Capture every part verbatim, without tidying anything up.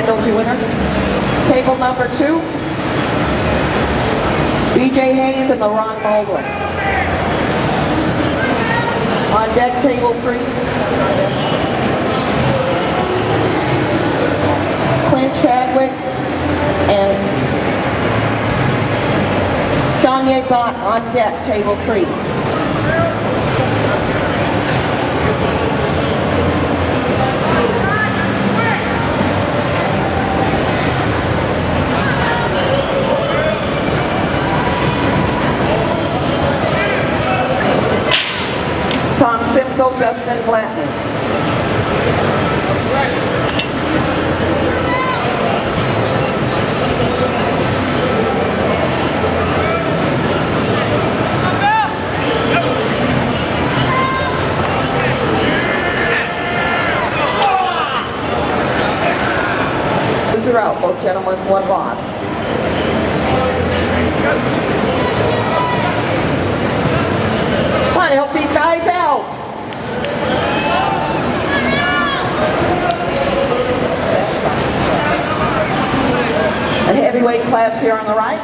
Randall's your winner. Table number two, B J Hayes and LaRon Baldwin. On deck, table three, Clint Chadwick and Shanye Bott on deck, table three. Tom Simcoe, Dustin Blanton. Loser out, both gentlemen, one loss. Come on, help these guys out. The heavyweight class here on the right.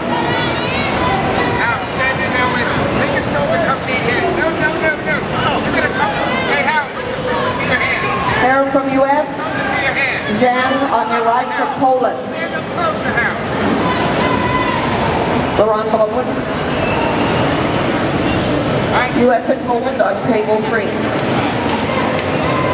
Now, stand in there with him. Make your shoulder come in here. No, no, no, no. You're going to come. Hey, Hal, bring your shoulder to your hand. Aaron from U S. Shoulder to your hand. Jan on your right from Poland. Stand up close to Hal. LaRon Baldwin. U S and Poland on table three.